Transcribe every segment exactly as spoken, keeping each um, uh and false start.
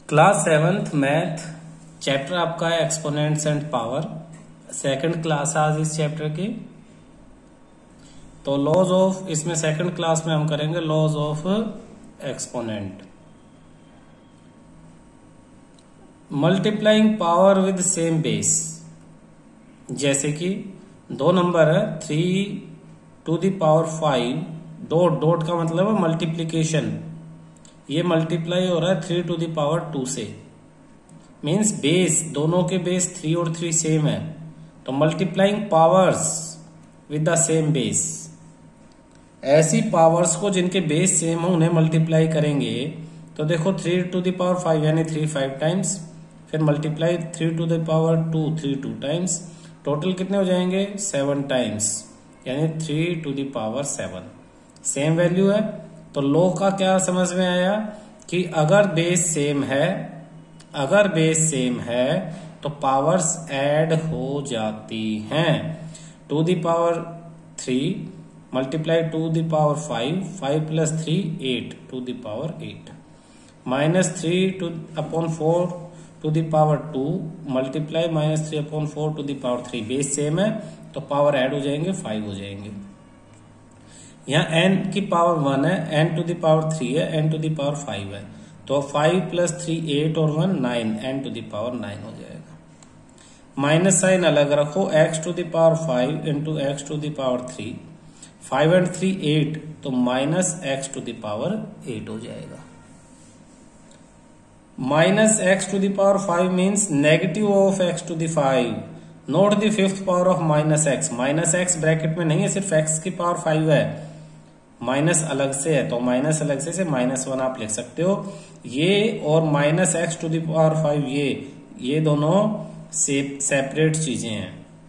Class seventh math chapter आपका है exponents and power. Second class आज इस चैप्टर की। तो लॉज ऑफ, इसमें सेकंड क्लास में हम करेंगे laws of exponent. Multiplying power with same base, जैसे कि दो नंबर है three to the power five, dot dot का मतलब है मल्टीप्लीकेशन। ये मल्टीप्लाई हो रहा है three to the power two से, मीन्स बेस दोनों के बेस थ्री और थ्री सेम है। तो multiplying powers with the same base, ऐसी पावर्स को जिनके बेस सेम हो उन्हें मल्टीप्लाई करेंगे। तो देखो three to the power five यानी थ्री फाइव टाइम्स, फिर multiply three to the power two three two times, total कितने हो जाएंगे सेवन टाइम्स, यानी three to the power seven. Same value है। तो लॉ का क्या समझ में आया कि अगर बेस सेम है, अगर बेस सेम है तो पावर्स ऐड हो जाती हैं। To the power three multiply to the power five, five plus three eight to the power eight, minus three two upon four to the power two multiply minus three upon four to the power three. Base same है तो power add हो जाएंगे, five हो जाएंगे। यहाँ n की power one है, n to the power three है, n to the power five है, तो फाइव प्लस थ्री एट और one nine, n to the power nine हो जाएगा। माइनस साइन अलग रखो, x to the power five into X to the power three, five and three eight, तो minus X to the power eight हो जाएगा। Minus X to the power five means negative of X to the five, not the fifth power of minus X. Minus X bracket में नहीं है, सिर्फ x की power five है, minus अलग से है, तो माइनस अलग से से माइनस वन आप लिख सकते हो। ये और minus X to the power five, ये ये दोनों से सेपरेट चीजें हैं।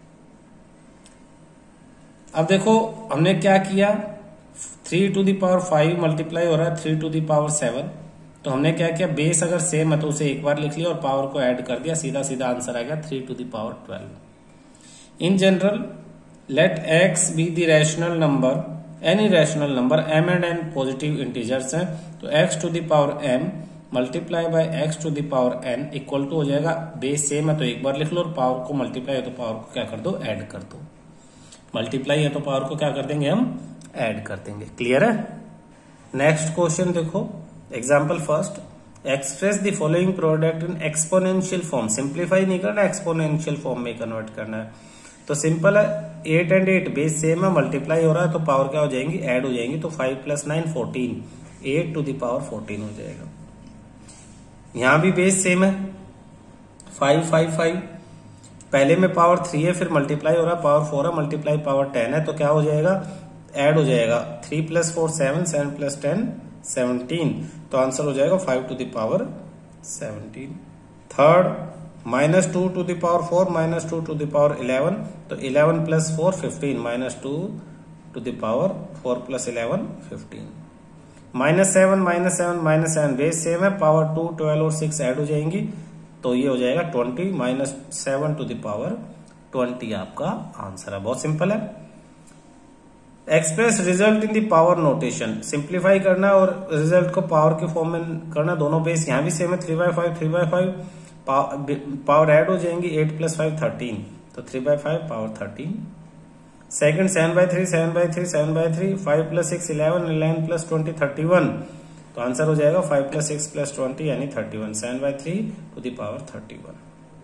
अब देखो हमने क्या किया, three to the power five multiply हो रहा है three to the power seven, तो हमने क्या किया, बेस अगर सेम है तो उसे एक बार लिख लिया और पावर को ऐड कर दिया, सीधा सीधा आंसर आ गया three to the power twelve. In general let X be the rational number, any rational number m and n positive integers हैं, तो x to the power m multiply by x to the power n equal to हो जाएगा, base same है तो एक बार लिख लो और power को मल्टीप्लाई है तो पावर को क्या कर दो, ऐड कर दो। मल्टीप्लाई है तो पावर को क्या कर देंगे, हम ऐड कर देंगे। क्लियर है। नेक्स्ट क्वेश्चन देखो, example first, express the following product in exponential form. Simplify नहीं करना, एक्सपोनेंशियल फॉर्म में कन्वर्ट करना है। तो सिंपल है, eight and eight base same है, मल्टीप्लाई हो रहा है तो पावर क्या हो जाएंगी, ऐड हो जाएंगी। तो five plus nine fourteen, eight to the power fourteen हो जाएगा। यहां भी बेस सेम है, फाइव फाइव फाइव, पहले में पावर थ्री है, फिर मल्टीप्लाई हो रहा है पावर फोर है, मल्टीप्लाई पावर टेन है, तो क्या हो जाएगा, ऐड हो जाएगा। Three plus four seven, seven plus ten seventeen, तो आंसर हो जाएगा five to the power seventeen. Third, minus two to the power four minus two to the power eleven, तो eleven plus four fifteen, minus two to the power four plus eleven fifteen. Minus seven minus seven minus seven, base same है, power to twelve और six add हो जाएंगी, तो ये हो जाएगा twenty, minus seven to the power twenty आपका answer है। बहुत सिंपल है। Express result in the power notation, simplify करना और रिजल्ट को पावर के फॉर्म में करना, दोनों बेस यहां भी सेम है, three by five three by five, power add हो जाएंगी, एट प्लस फाइव थर्टीन, तो three by five power thirteen. Second, seven by three seven by three seven by three, five plus six eleven, eleven plus twenty thirty one, तो answer हो जाएगा five plus six plus twenty यानी thirty one, seven by three to the power thirty one.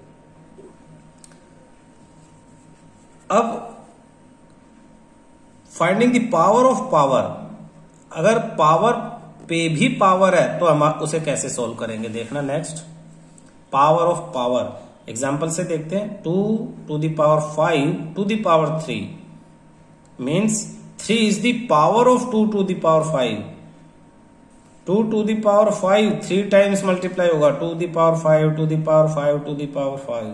अब finding the power of power, अगर power पे भी पावर है तो हम उसे कैसे सोल्व करेंगे, देखना। Next, power of power, example से देखते हैं। Two to the power five to the power three means three is the power of two to the power five. Two to the power five three times multiply होगा, to the power five to the power five to the power five,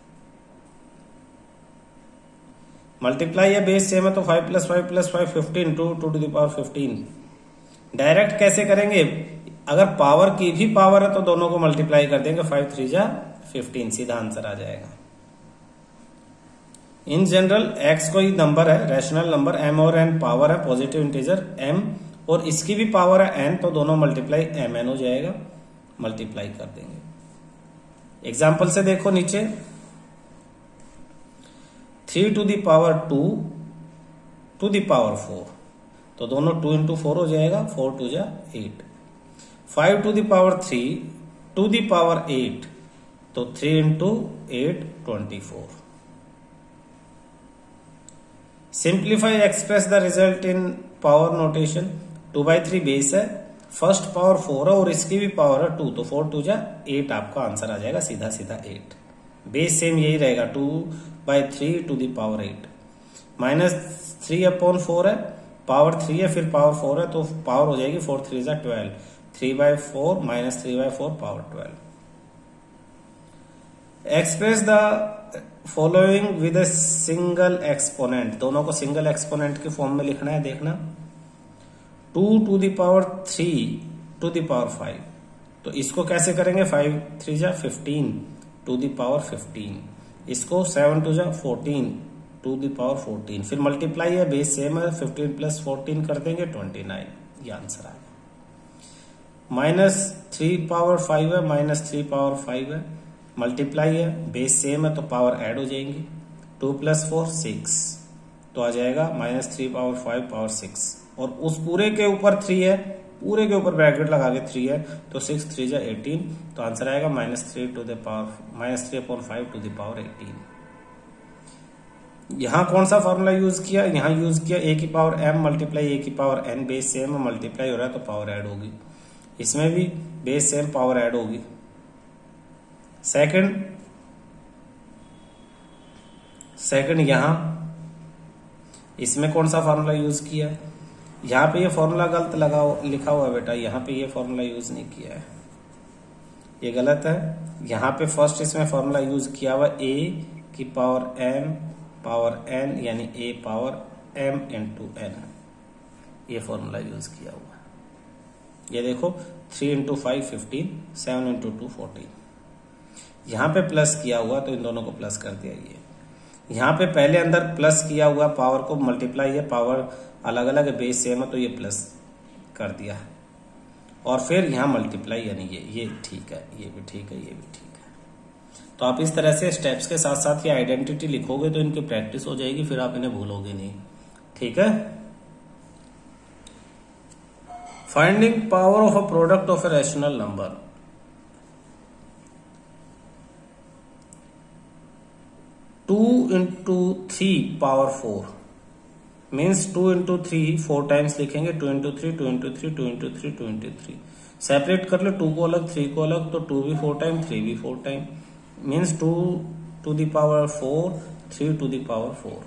multiply है, base same है, तो five plus five plus five fifteen, two two to the power fifteen. Direct कैसे करेंगे, अगर power की भी पावर है तो दोनों को मल्टीप्लाई कर देंगे, फाइव थ्री जा फिफ्टीन, सीधा आंसर आ जाएगा। इन जनरल एक्स कोई नंबर है, रैशनल नंबर, एम और एन पावर है, पॉजिटिव इंटीजर एम, और इसकी भी पावर है एन, तो दोनों मल्टीप्लाई एम एन हो जाएगा। मल्टीप्लाई कर देंगे। एग्जाम्पल से देखो नीचे, three to the power two to the power four, तो दोनों टू इंटू फोर हो जाएगा, फोर टू जा eight. Five to the power three to the power eight, तो three into eight twenty four. Simplify express the result in power notation. Two by three base है, first power four है और इसकी भी पावर है two, तो फोर टू जा एट, आपका आंसर आ जाएगा सीधा सीधा एट। बेस सेम यही रहेगा, two by three to the power eight. Minus three upon four है, पावर थ्री है फिर पावर फोर है, तो पावर हो जाएगी फोर थ्री जा twelve, three by four minus three by four power twelve. Express the following with a single exponent, दोनों को सिंगल एक्सपोनेंट के फॉर्म में लिखना है। देखना, to to the power three to the power five, तो इसको कैसे करेंगे, फाइव थ्री जा fifteen to the power fifteen, इसको सेवन टू जा fourteen to the power fourteen, फिर मल्टीप्लाई है, बेस सेम है, फिफ्टीन प्लस फोर्टीन कर देंगे ट्वेंटी नाइन, ये आंसर आ गया। माइनस थ्री पावर फाइव है, माइनस थ्री पावर फाइव है, मल्टीप्लाई है, बेस सेम है तो पावर ऐड हो जाएंगी, टू प्लस फोर सिक्स, तो आ जाएगा minus three power five power six, और उस पूरे के ऊपर थ्री है, पूरे के ऊपर ब्रैकेट लगा के थ्री है, तो सिक्स थ्री जा एटीन, तो आंसर आएगा minus three to the power minus three upon five to the power eighteen. यहां कौन सा फॉर्मूला यूज किया, यहां यूज किया ए की पावर एम मल्टीप्लाई ए की power N, base same multiply हो रहा है तो पावर ऐड होगी, इसमें भी बेस सेम पावर ऐड होगी। सेकंड सेकंड यहां इसमें कौन सा फॉर्मूला यूज किया है, यहां पे ये फॉर्मूला गलत लगा लिखा हुआ है बेटा, यहां पे ये फॉर्मूला यूज नहीं किया है, ये गलत है। यहां पे फर्स्ट इसमें फॉर्मूला यूज किया हुआ ए की पावर एम पावर एन, यानी A power M into N, ये फॉर्मूला यूज किया हुआ है। ये देखो, three into five fifteen, seven into two fourteen, यहां पे प्लस किया हुआ तो इन दोनों को प्लस कर दिया। ये यहां पे पहले अंदर प्लस किया हुआ पावर को मल्टीप्लाई है, पावर अलग अलग है, बेस सेम है तो ये प्लस कर दिया, और फिर यहां मल्टीप्लाई, यानी ये ये ठीक है, ये भी ठीक है, ये भी ठीक है। तो आप इस तरह से स्टेप्स के साथ साथ ये आइडेंटिटी लिखोगे तो इनकी प्रैक्टिस हो जाएगी, फिर आप इन्हें भूलोगे नहीं। ठीक है। Finding power of a product of a rational number. Two into three power four means two into three four times लिखेंगे, two into three two into three two into three two into three, separate कर ले, to को अलग three को अलग, तो two भी four time three भी four time, means two to the power four three to the power four.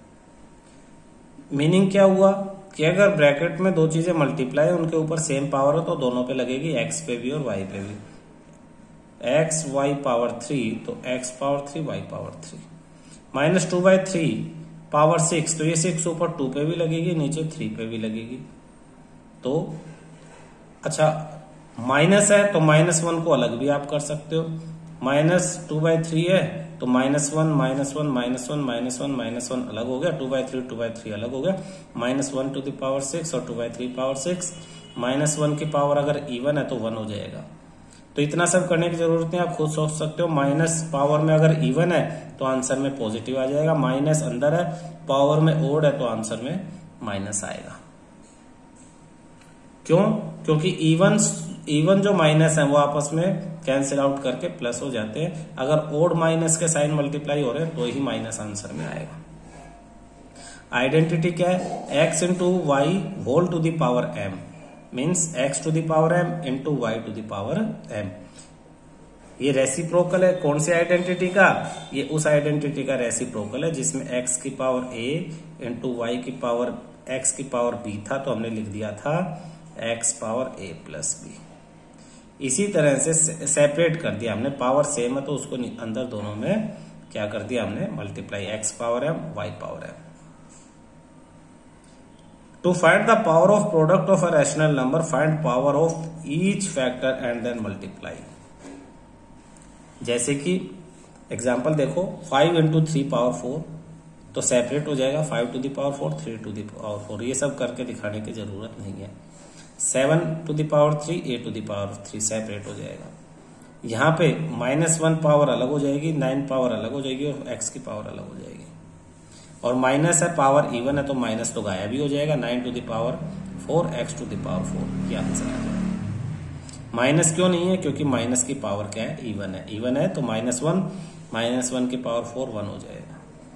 Meaning क्या हुआ कि अगर ब्रैकेट में दो चीजें मल्टीप्लाई उनके ऊपर सेम पावर हो तो दोनों पे लगेगी, एक्स पे भी और वाई पे भी। एक्स वाई पावर थ्री, तो X power three Y power three, minus two by three power six, तो ये सिक्स ऊपर टू पे भी लगेगी, नीचे थ्री पे भी लगेगी। तो अच्छा, माइनस है तो माइनस वन को अलग भी आप कर सकते हो, माइनस टू बाई थ्री है तो minus one minus one minus one minus one minus one अलग हो गया, two by three two by three अलग हो गया, minus one to the power six और two by three power six, minus one की पावर अगर इवन है तो वन हो जाएगा। तो इतना सब करने की जरूरत नहीं, आप खुद सोच सकते हो। माइनस पावर में अगर इवन है तो आंसर में पॉजिटिव आ जाएगा, माइनस अंदर है, पावर में ओड है तो आंसर में माइनस आएगा। क्यों? क्योंकि इवन इवन जो माइनस है वो आपस में कैंसिल आउट करके प्लस हो जाते हैं। अगर ओड माइनस के साइन मल्टीप्लाई हो रहे हैं तो ही माइनस आंसर में आएगा। आइडेंटिटी क्या है? X into y whole to the power m means x to the power M into y to the power m. ये रेसिप्रोकल है। कौन सी आइडेंटिटी का? ये उस आइडेंटिटी का रेसिप्रोकल है जिसमें एक्स की पावर ए इंटू वाई की पावर एक्स की पावर बी था, तो हमने लिख दिया था x power a plus b. इसी तरह से सेपरेट कर दिया हमने, पावर सेम है तो उसको अंदर दोनों में क्या कर दिया हमने, multiply, x power m y power m. To find the power of product of a rational number, find power of each factor and then multiply. जैसे कि एग्जाम्पल देखो, five into three power four, तो separate हो जाएगा, five to the power four, three to the power four. ये सब करके दिखाने की जरूरत नहीं है। Seven to the power three, a to the power three separate हो जाएगा। यहाँ पे माइनस वन पावर अलग हो जाएगी, नाइन पावर अलग हो जाएगी और एक्स की पावर अलग हो जाएगी। और माइनस है, पावर इवन है तो माइनस तो गायब भी हो जाएगा। Nine to the power four, x to the power four, ये आंसर आ जाएगा। माइनस क्यों नहीं है? क्योंकि माइनस की पावर क्या है? इवन है। इवन है तो माइनस वन, माइनस वन की पावर फोर, वन हो जाएगा।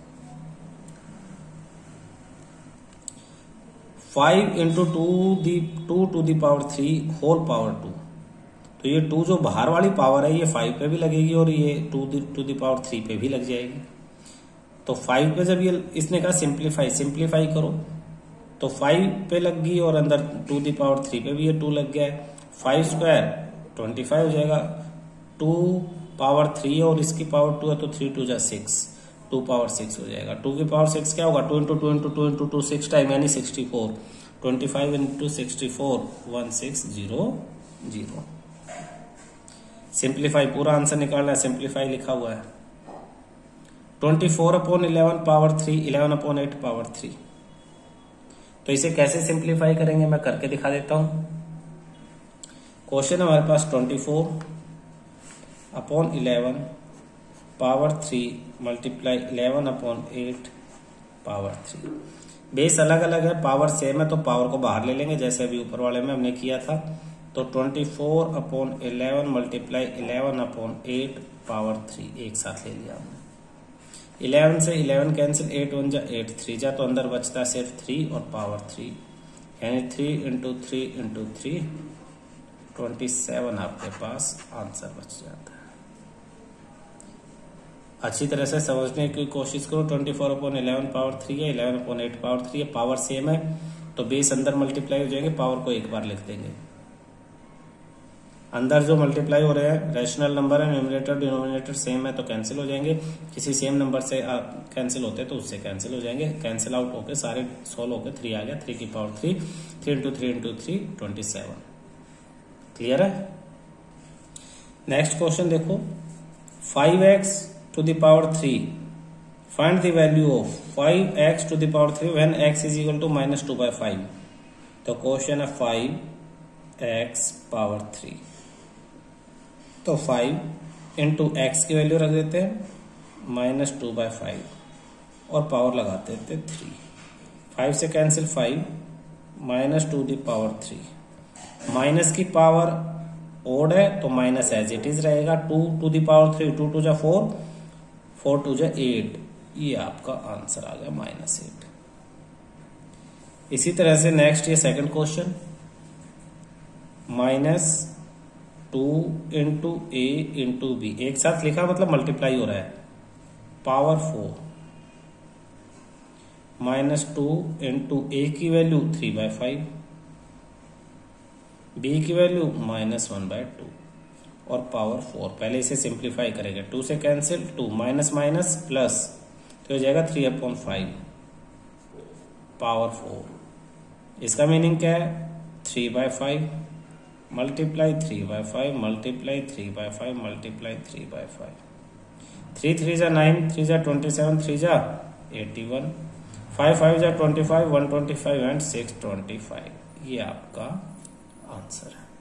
Five into two the two to the power three whole power two, तो ये टू जो बाहर वाली पावर है ये फाइव पे भी लगेगी और ये two to the power three पे भी लग जाएगी। तो फाइव पे जब ये इसने कहा सिंप्लीफाई, सिंप्लीफाई करो तो फाइव पे लग गई और अंदर टू दी पावर थ्री पे भी ये टू लग गया है। फाइव स्क्वायर ट्वेंटी फाइव हो जाएगा, टू पावर थ्री है और इसकी पावर टू है तो थ्री टू जा सिक्स, टू पावर सिक्स हो जाएगा। टू की पावर सिक्स क्या होगा? Two into two into two into two six time यानी sixty four. Twenty five into sixty four, one six zero zero. Simplify पूरा आंसर निकालना है, सिंप्लीफाई लिखा हुआ है। Twenty four upon eleven power three, eleven upon eight power three. तो इसे कैसे सिंप्लीफाई करेंगे मैं करके दिखा देता हूं। क्वेश्चन हमारे पास twenty four upon eleven power three multiply eleven upon eight power three. Base अलग अलग है, पावर सेम है तो पावर को बाहर ले लेंगे जैसे अभी ऊपर वाले में हमने किया था। तो twenty four upon eleven multiply eleven upon eight power three एक साथ ले लिया हमने। इलेवन से इलेवन कैंसिल, एट वन जा एट, थ्री जा तो अंदर बचता है सिर्फ थ्री और पावर थ्री, यानी three into three into three, twenty seven आपके पास आंसर बच जाता है। अच्छी तरह से समझने की कोशिश करो। Twenty four upon eleven power three है, eleven upon eight power three है, पावर सेम है तो बेस अंदर मल्टीप्लाई हो जाएंगे, पावर को एक बार लिख देंगे। अंदर जो मल्टीप्लाई हो रहे हैं रैशनल नंबर है, न्यूमरेटर डिनोमिनेटर सेम है तो कैंसिल हो जाएंगे। किसी सेम नंबर से कैंसिल होते तो उससे कैंसिल हो जाएंगे। कैंसिल आउट होके सारे सोल्व होके थ्री आ गया, थ्री की power three, three into three into three, twenty seven. Clear है? नेक्स्ट क्वेश्चन देखो, five x to the power three, find the value of five x to the power three when x is equal to minus two by five. तो question है five x power three, तो five into x की value रख देते हैं minus two by five और power लगाते थे थ्री। फाइव से cancel five, minus two the power three. Minus की पावर ओड है तो माइनस एज इट इज रहेगा। Two to the power three, two two जा फोर, फोर टू जा एट, ये आपका आंसर आ गया माइनस एट। इसी तरह से नेक्स्ट ये second question, minus two into a into b, एक साथ लिखा मतलब मल्टीप्लाई हो रहा है, power four, minus two into a की value three by five, b की value minus one by two और पावर फोर। पहले इसे सिंप्लीफाई करेंगे, टू से cancel, two minus minus plus तो हो जाएगा three upon five power four. इसका मीनिंग क्या है? Three by five multiply three by five multiply three by five multiply three by five. Three three जा नाइन, थ्री जा twenty seven, three जा eighty one, five five जा twenty five, one twenty five and six twenty five. ये आपका answer है।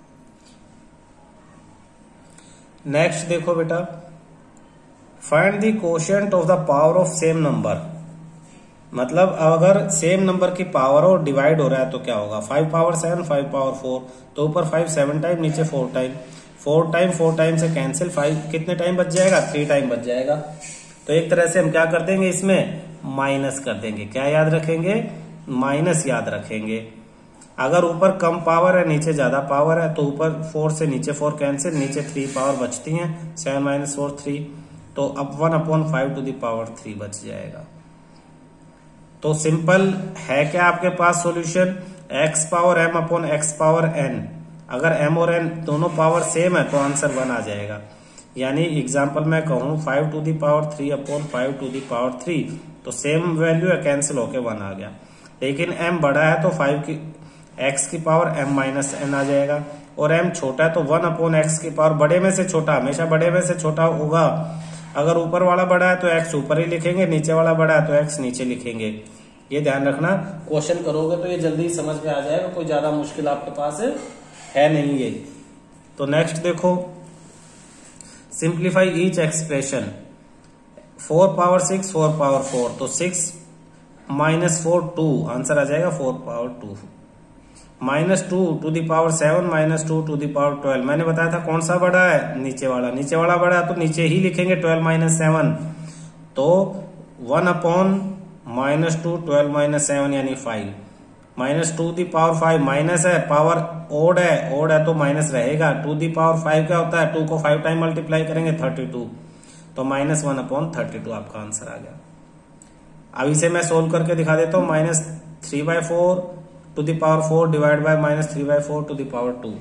Next देखो बेटा, find the quotient of the power of same number. मतलब अगर सेम नंबर की पावर और डिवाइड हो रहा है तो क्या होगा? Five power seven, five power four, तो ऊपर फाइव सेवन टाइम, नीचे four time, four time four टाइम से कैंसिल, फाइव कितने टाइम बच जाएगा? थ्री टाइम बच जाएगा। तो एक तरह से हम क्या कर देंगे, इसमें माइनस कर देंगे। क्या याद रखेंगे? माइनस याद रखेंगे। अगर ऊपर कम पावर है नीचे ज्यादा पावर है तो ऊपर फोर से नीचे फोर कैंसिल, नीचे थ्री पावर बचती है, सेवन माइनस फोर थ्री, तो अब one upon five to the power three बच जाएगा। तो सिंपल है क्या आपके पास solution? x power m upon x power n। अगर m और n दोनों पावर सेम है तो आंसर वन आ जाएगा। यानी एग्जांपल मैं कहूं five two the power three upon five two the power three, तो सेम वैल्यू है, कैंसिल होके वन आ गया। लेकिन m बड़ा है तो फाइव की x की पावर m माइनस n आ जाएगा, और m छोटा है तो वन अपॉन x की पावर, बड़े में से छोटा हमेशा बड़े में से छोटा होगा। अगर ऊपर वाला बड़ा है तो x ऊपर ही लिखेंगे, नीचे वाला बड़ा है तो x नीचे लिखेंगे। ये ध्यान रखना, क्वेश्चन करोगे तो ये जल्दी समझ में आ जाएगा, कोई ज्यादा मुश्किल आपके पास है नहीं ये। तो नेक्स्ट देखो, simplify each expression, four power six, four power four, तो six minus four two, answer आ जाएगा four power two. Minus two to the power seven, minus two to the power twelve. मैंने बताया था कौन सा बड़ा है, नीचे वाला, नीचे वाला बड़ा है तो नीचे ही लिखेंगे ट्वेल्व माइनस सेवन, तो one upon minus two, twelve minus seven यानी five. Minus two the power five, minus है, पावर ओड है, ओड है तो माइनस रहेगा। टू दी पावर फाइव क्या होता है, टू को फाइव टाइम मल्टीप्लाई करेंगे थर्टी टू, तो minus one upon thirty two आपका आंसर आ गया। अब इसे मैं सोल्व करके दिखा देता हूं, minus three by four two the power four divide by minus three by four two the power two.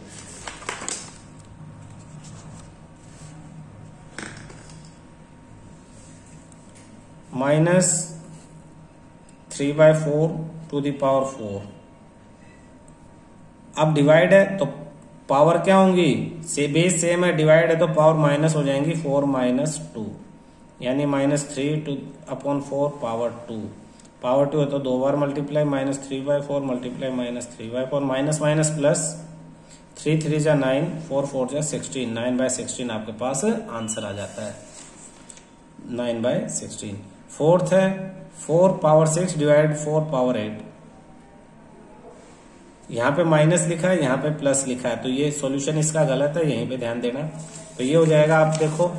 Minus three by four two the power four. अब डिवाइड है तो पावर क्या होंगी, से बेस सेम है, डिवाइड है तो power minus हो जाएंगी, फोर माइनस टू यानी minus three two upon four power two. Power two है तो दो बार multiply, minus three by four multiply minus three by four, minus minus plus, three three जा नाइन, फोर फोर जा sixteen, nine by sixteen आपके पास answer आ जाता है, नाइन बाय सिक्सटीन। फोर्थ है four power six divide four power eight, यहाँ पे माइनस लिखा है, यहाँ पे प्लस लिखा है, तो ये सॉल्यूशन इसका गलत है, यहीं पे ध्यान देना। तो ये हो जाएगा, आप देखो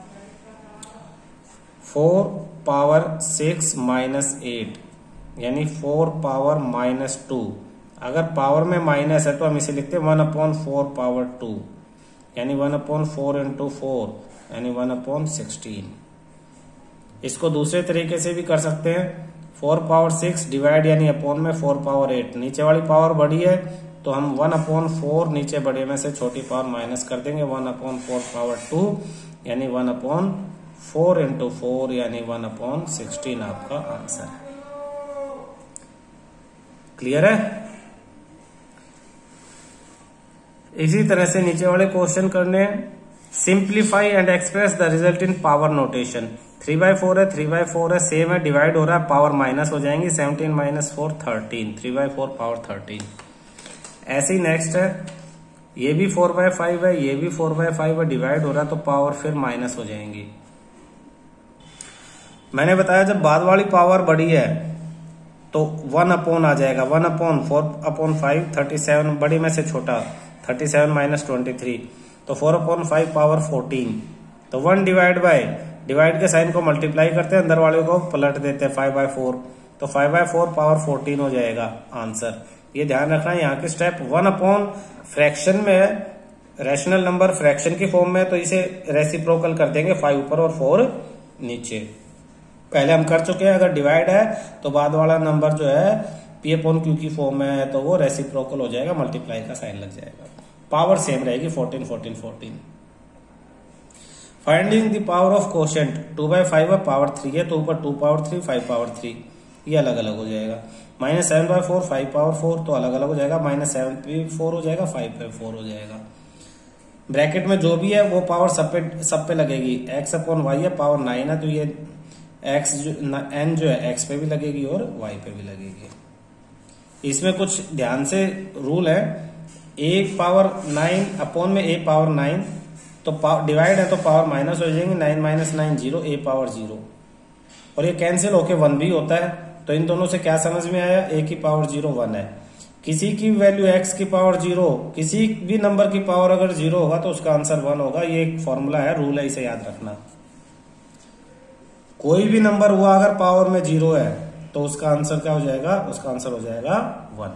four power six minus eight यानी फोर पावर माइनस टू। अगर पावर में माइनस है तो हम इसे लिखते हैं one upon four power two, यानी one upon four into four यानी वन अपॉन सिक्सटीन। इसको दूसरे तरीके से भी कर सकते हैं, फोर पावर सिक्स डिवाइड यानी अपॉन में फोर पावर एट, नीचे वाली पावर बड़ी है तो हम वन अपॉन फोर नीचे बड़े में से छोटी पावर माइनस कर देंगे, one upon four power two यानी one upon four into four यानी वन अपॉन सिक्सटीन आपका आंसर है। क्लियर है? इसी तरह से नीचे वाले क्वेश्चन करने, simplify and express the result in power notation. Three by four है, थ्री बाय फोर है, सेम है, डिवाइड हो रहा है, पावर माइनस हो जाएंगी, seventeen minus four thirteen, three by four power thirteen. ऐसे ही नेक्स्ट है, ये भी फोर बाय फाइव है, ये भी फोर बाय फाइव है, डिवाइड हो रहा है तो पावर फिर माइनस हो जाएंगी। मैंने बताया जब बाद वाली पावर बड़ी है तो वन अपॉन आ जाएगा, one upon four upon five, thirty seven बड़ी में से छोटा, thirty seven minus twenty three, तो four upon five power fourteen, तो वन डिवाइड बाय, डिवाइड के साइन को मल्टीप्लाई करते हैं, अंदर वाले को पलट देते हैं, फाइव बाय फोर, तो five by four power fourteen हो जाएगा आंसर। ये ध्यान रखना है, यहाँ के स्टेप वन अपॉन फ्रैक्शन में है, रैशनल नंबर फ्रैक्शन की फॉर्म में है तो इसे रेसिप्रोकल कर देंगे, फाइव ऊपर और फोर नीचे। पहले हम कर चुके हैं, अगर डिवाइड है तो बाद वाला नंबर जो है पी अपॉन क्यू की फॉर्म में है तो वो रेसिप्रोकल हो जाएगा, मल्टीप्लाई का साइन लग जाएगा, पावर सेम रहेगी, fourteen fourteen fourteen. Finding the power of quotient, two by five है, पावर थ्री है तो ऊपर two power three, five power three, ये अलग अलग हो जाएगा। Minus seven by four, five power four तो अलग अलग हो जाएगा, माइनस सेवन पे फोर हो जाएगा, फाइव पे फोर हो जाएगा। ब्रैकेट में जो भी है वो पावर सब पे सब पे लगेगी, एक्स अपॉन वाई है, पावर नाइन है तो ये एक्स जो एन जो है एक्स पे भी लगेगी और वाई पे भी लगेगी। इसमें कुछ ध्यान से रूल है, ए पावर नाइन अपॉन में ए पावर नाइन, तो डिवाइड है तो पावर माइनस हो जाएंगे, nine minus nine zero, a power zero, और ये कैंसिल होके वन भी होता है। तो इन दोनों से क्या समझ में आया, ए की पावर जीरो वन है, किसी की वैल्यू एक्स की पावर जीरो, किसी भी नंबर की पावर अगर जीरो होगा तो उसका आंसर वन होगा। ये एक फॉर्मूला है, रूल है, इसे याद रखना। कोई भी नंबर हुआ अगर पावर में जीरो है तो उसका आंसर क्या हो जाएगा, उसका आंसर हो जाएगा वन।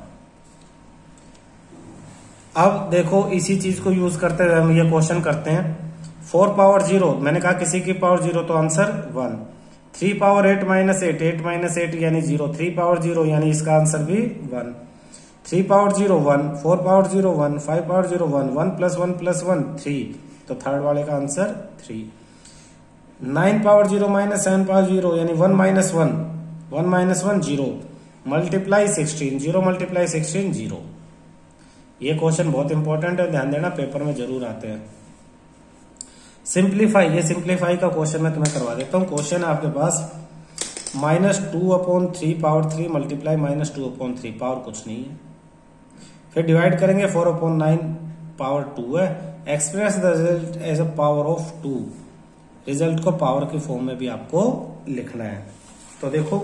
अब देखो इसी चीज को यूज करते हुए हम ये क्वेश्चन करते हैं, फोर पावर जीरो, मैंने कहा किसी की पावर जीरो तो answer one. Three power eight minus eight, eight minus eight यानी जीरो, थ्री पावर जीरो यानी इसका आंसर भी one. Three power zero one, four power zero one, five power zero one, one plus one plus one three, तो third वाले का answer three. Nine power zero minus seven power zero यानी one minus one, one minus one zero, multiply sixteen, zero multiply sixteen zero. ये question बहुत important है, ध्यान देना, paper में जरूर आते हैं। सिंप्लीफाई, ये सिंप्लीफाई का क्वेश्चन मैं तुम्हें करवा देता हूँ। क्वेश्चन है आपके पास, minus two upon three power three multiply minus two upon three, power कुछ नहीं है। फिर डिवाइड करेंगे four upon nine, power two है। Express the result as a power of two, result को पावर की फॉर्म में भी आपको लिखना है। तो देखो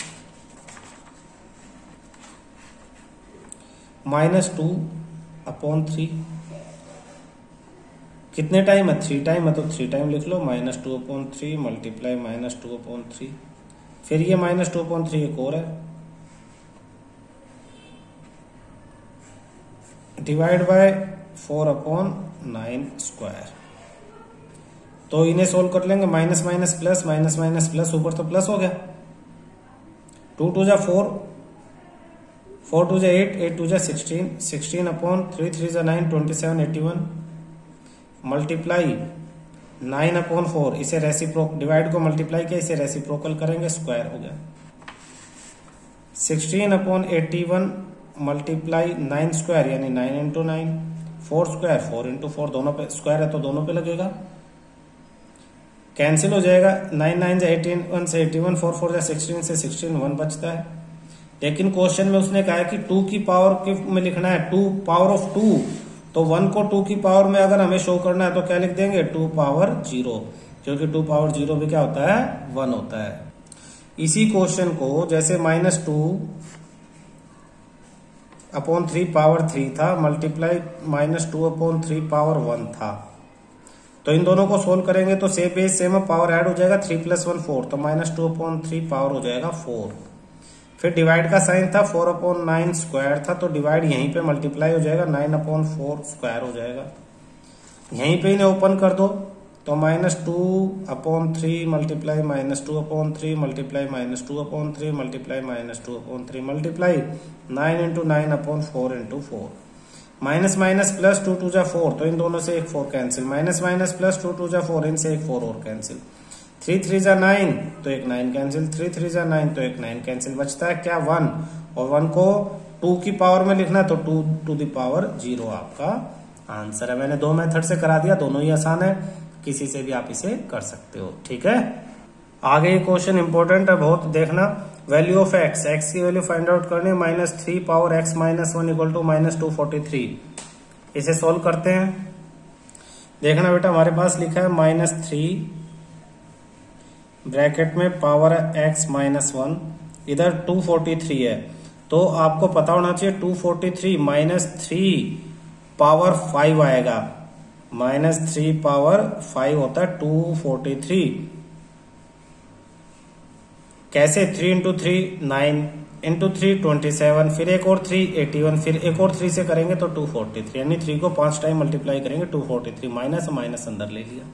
माइनस टू अपॉन थ्री कितने टाइम है, थ्री टाइम है, तो थ्री टाइम लिख लो। Minus two upon three multiply minus two upon three, फिर ये माइनस टू अपॉन थ्री एक और है, divide by four upon nine square. तो इन्हें सोल्व कर लेंगे, minus minus plus, minus minus plus, ऊपर तो प्लस हो गया। टू टू जा फोर, फोर टू जा एट, एट टू जा sixteen, sixteen upon three, three जा nine, twenty seven, eighty one multiply nine upon four, इसे रेसिप्रोक, डिवाइड को मल्टीप्लाई किया, इसे रेसिप्रोकल करेंगे, स्क्वायर हो गया। Sixteen upon eighty one multiply nine square यानी nine into nine, four square, four into four, दोनों पे स्क्वायर है तो दोनों पे लगेगा, कैंसिल हो जाएगा। नाइन नाइन से एटीन, वन से एटी वन, फोर फोर से सिक्सटीन से सिक्सटीन, वन बचता है। लेकिन क्वेश्चन में उसने कहा है कि टू की पावर के में लिखना है, टू पावर ऑफ टू, तो वन को टू की पावर में अगर हमें शो करना है तो क्या लिख देंगे, टू पावर जीरो, क्योंकि टू पावर जीरो भी क्या होता है, वन होता है। इसी क्वेश्चन को जैसे minus two upon three power three था multiply minus two upon three power one था, तो इन दोनों को सोल्व करेंगे तो same base same power add हो जाएगा, थ्री प्लस वन फोर, तो minus two upon three power हो जाएगा फोर। फिर डिवाइड का साइन था, फोर अपॉन नाइन स्क्वायर था, तो डिवाइड यहीं पे मल्टीप्लाई हो जाएगा, नाइन अपॉन फोर स्क्वायर हो जाएगा। यहीं पे इन्हें ओपन कर दो, तो minus two upon three multiply minus two upon three multiply minus two upon three multiply minus two upon three multiply nine into nine upon four into four, minus minus plus, two two जा four, तो इन दोनों से एक four cancel, minus minus plus, two two जा four, इनसे एक four और कैंसिल, थ्री थ्री जा नाइन, तो एक नाइन कैंसिल, थ्री थ्री जा नाइन, तो एक नाइन कैंसिल, बचता है क्या, वन, और वन को टू की पावर में लिखना है तो two to the power zero आपका आंसर है। मैंने दो मेथड से करा दिया, दोनों ही आसान है, किसी से भी आप इसे कर सकते हो। ठीक है, आगे ये क्वेश्चन इंपॉर्टेंट है बहुत, देखना। वैल्यू ऑफ एक्स, एक्स की वैल्यू फाइंड आउट करनी है, minus three power x minus one equal to minus two forty three. इसे सोल्व करते हैं। देखना बेटा, हमारे पास लिखा है माइनस थ्री ब्रैकेट में पावर है एक्स माइनस वन, इधर टू फोर्टी थ्री है, तो आपको पता होना चाहिए two forty three minus three power five आएगा, माइनस थ्री पावर फाइव होता है टू फोर्टी थ्री। कैसे, three into three nine, into three twenty seven, फिर एक और थ्री एटी वन, फिर एक और थ्री से करेंगे तो टू फोर्टी थ्री, यानी थ्री को पांच टाइम मल्टीप्लाई करेंगे, two forty three, minus minus अंदर ले लिया।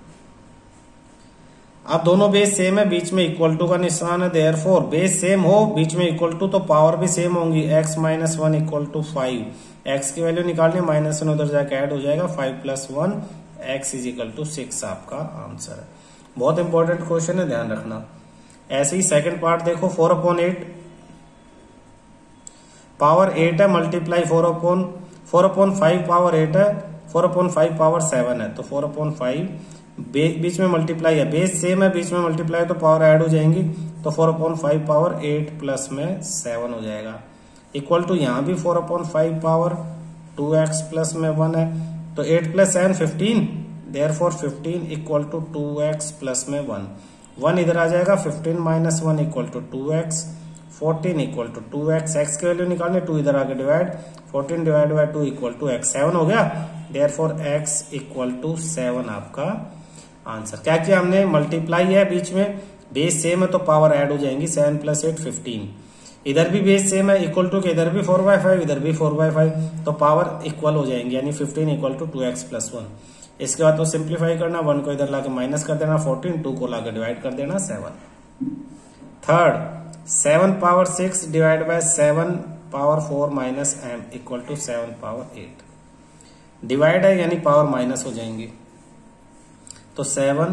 अब दोनों बेस सेम है, बीच में इक्वल टू का निशान है, देयरफॉर बेस सेम हो, बीच में इक्वल टू, तो पावर भी सेम होंगी, x minus one equal to five, x की वैल्यू निकालनी, माइनस वन उधर जाके ऐड हो जाएगा, five plus one, x is equal to six आपका आंसर है। बहुत इंपॉर्टेंट क्वेश्चन है, ध्यान रखना। ऐसे ही सेकंड पार्ट देखो, four upon eight power eight है multiply four upon four upon five power eight है, four upon five power seven है, तो फोर अपॉन फाइव बीच में मल्टीप्लाई है, बेस सेम है, बीच में मल्टीप्लाई तो पावर ऐड हो जाएंगी, तो four upon five power eight plus में सेवन हो जाएगा, इक्वल टू यहाँ भी four upon five power two x plus में वन है, तो eight plus seven fifteen, therefore fifteen equal to two x plus में वन, वन इधर आ जाएगा, fifteen minus one equal to two x, fourteen equal to two x, x की value निकालनी, two इधर आके divide, fourteen divide by two equal to x, seven हो गया, therefore x equal to seven आपका आंसर। क्या किया हमने, मल्टीप्लाई है, बीच में बेस सेम है तो पावर ऐड हो जाएंगी, सेवन प्लस एट फिफ्टीन, इधर भी बेस सेम है, इक्वल टू के इधर भी फोर बाय फाइव, इधर भी फोर बाय फाइव, तो पावर इक्वल हो जाएंगे, यानी fifteen equal to two x plus one. इसके बाद तो सिंप्लीफाई करना, वन को इधर लाके माइनस कर देना फोर्टीन, टू को लाके डिवाइड कर देना seven. Third, seven power six divide by seven power four minus m equal to seven power eight, divide है यानी पावर माइनस हो जाएंगी, तो सेवन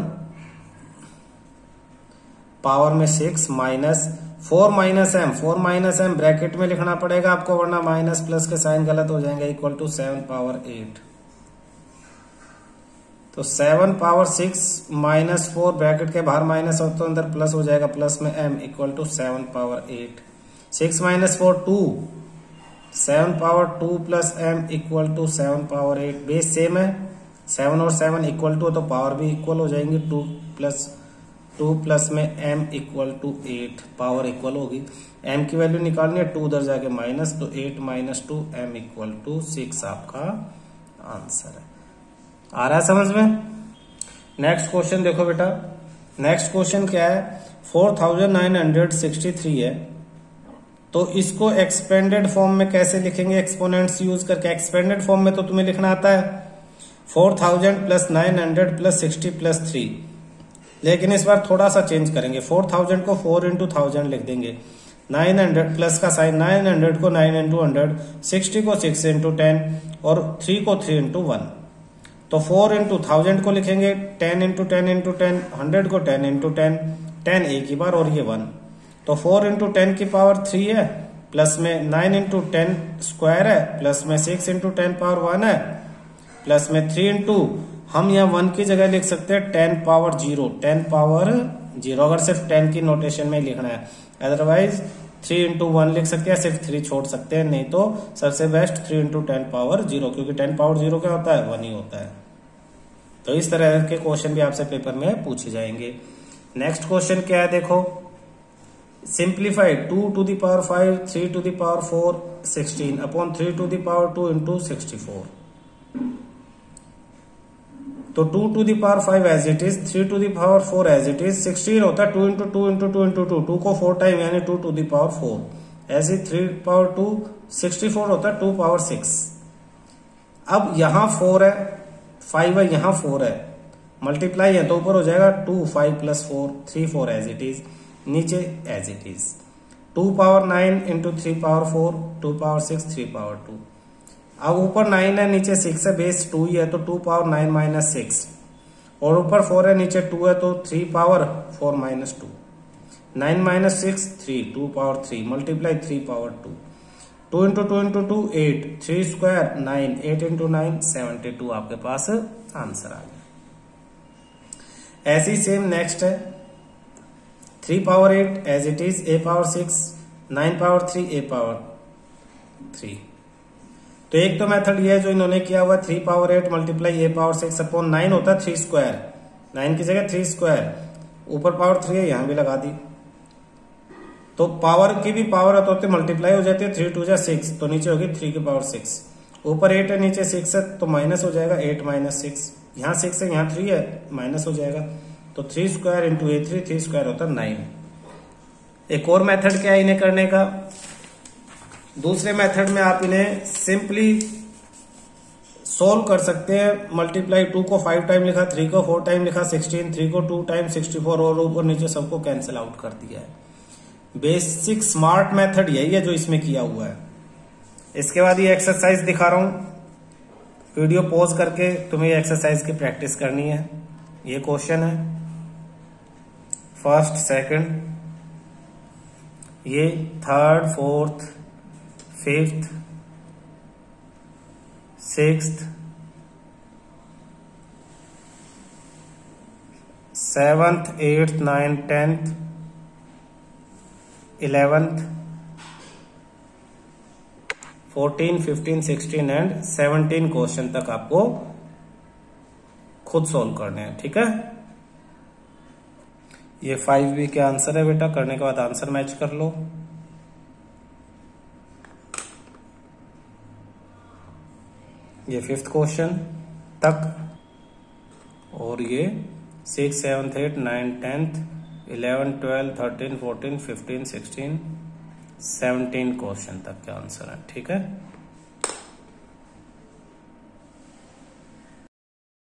पावर में six minus four minus m, four minus m bracket में लिखना पड़ेगा आपको, वरना माइनस प्लस के साइन गलत हो जाएंगे, equal to seven power eight, तो seven power six minus four bracket के बाहर माइनस हो तो अंदर प्लस हो जाएगा, प्लस में m equal to seven power eight. Six minus four two, seven power two plus m equal to seven power eight. Base same है, seven और सेवन इक्वल टू तो पावर भी इक्वल हो जाएंगे। टू प्लस टू प्लस में m equal to eight, power equal होगी। m की value निकालनी है, टू उधर जाके माइनस, तो eight minus two m equal to six आपका आंसर है। आ रहा है समझ में? नेक्स्ट क्वेश्चन देखो बेटा। नेक्स्ट क्वेश्चन क्या है, four thousand nine hundred sixty three है, तो इसको एक्सपेंडेड फॉर्म में कैसे लिखेंगे? एक्सपोनेंट्स यूज करके। एक्सपेंडेड फॉर्म में तो तुम्हें लिखना आता है four thousand plus nine hundred plus sixty plus three, लेकिन इस बार थोड़ा सा चेंज करेंगे। फोर थाउजेंड को फोर इंटू थाउजेंड लिख देंगे, नाइन हंड्रेड प्लस का साइन, नाइन हंड्रेड को नाइन इंटू हंड्रेड, सिक्सटी को सिक्स इंटू टेन और थ्री को थ्री इंटू वन। तो फोर इंटू थाउजेंड को लिखेंगे ten into ten into ten, hundred को टेन इंटू टेन, टेन एक ही बार और ये वन। तो फोर इंटू टेन की पावर थ्री है, प्लस में नाइन इंटू टेन स्क्वायर है, प्लस में six into ten power one है, प्लस में थ्री इंटू, हम यहाँ वन की जगह लिख सकते हैं ten power zero, ten power zero अगर सिर्फ टेन की नोटेशन में लिखना है। अदरवाइज थ्री इंटू वन लिख सकते हैं, सिर्फ थ्री छोड़ सकते हैं, नहीं तो सबसे best three into ten power zero, क्योंकि टेन पावर जीरो क्या होता है? वन ही होता है। तो इस तरह के क्वेश्चन भी आपसे पेपर में पूछे जाएंगे। नेक्स्ट क्वेश्चन क्या है देखो, simplified two to the power five, three to the power four, sixteen upon three to the power two into sixty four. तो two to the power five as it is, three to the power four as it is, sixteen होता है two into two into two into two, two को four time यानी two to the power four. ऐसे three power two, sixty four होता है two power six. अब यहां four है, फाइव है, यहां फोर है, मल्टीप्लाई है तो ऊपर हो जाएगा two, five plus four, three four as it is, नीचे as it is. Two power nine into three power four, two power six, three power two. अब ऊपर नाइन है नीचे सिक्स है, बेस टू ही है तो two power nine minus six, और ऊपर फोर है नीचे टू है तो three power four minus two, nine minus six three, two power three, multiply three power two, two into two into two eight, three square nine, eight into nine seventy two, आपके पास answer आ गया। ऐसी same next है three power eight as it is, a power six, nine power three, a power three. तो एक तो method ये है जो इन्होंने किया हुआ, three power eight multiply a power six upon nine होता है थ्री स्क्वायर, नाइन की जगह थ्री स्क्वायर, ऊपर पावर थ्री है यहां भी लगा दी। तो पावर की भी पावर होती मल्टीप्लाई हो जाती है, थ्री टू जा सिक्स, तो नीचे होगी थ्री की पावर सिक्स, ऊपर एट है नीचे सिक्स है तो माइनस हो जाएगा एट माइनस सिक्स, यहाँ सिक्स है यहाँ थ्री है माइनस हो जाएगा, तो three square into a three, three square होता है नाइन। एक और मेथड क्या है इन्हें करने का, दूसरे मेथड में आप इन्हें सिंपली सोल्व कर सकते हैं। मल्टीप्लाई टू को फाइव टाइम लिखा, थ्री को फोर टाइम लिखा, सिक्सटीन, थ्री को टू टाइम सिक्सटी फोर, और ऊपर नीचे सबको कैंसिल आउट कर दिया है। बेसिक स्मार्ट मेथड यही है जो इसमें किया हुआ है। इसके बाद ये एक्सरसाइज दिखा रहा हूं, वीडियो पॉज करके तुम्हें ये एक्सरसाइज की प्रैक्टिस करनी है। ये क्वेश्चन है फर्स्ट, सेकंड, ये third, fourth, fifth, sixth, seventh, eighth, ninth, tenth, eleventh, fourteen, fifteen, sixteen and seventeen question तक आपको खुद सोल्व करने हैं। ठीक है, ये फाइव बी के आंसर है बेटा, करने के बाद आंसर मैच कर लो। ये फिफ्थ क्वेश्चन तक, और ये six, seventh, eight, nine, tenth, eleven, twelve, thirteen, fourteen, fifteen, sixteen, seventeen question तक के आंसर है। ठीक है।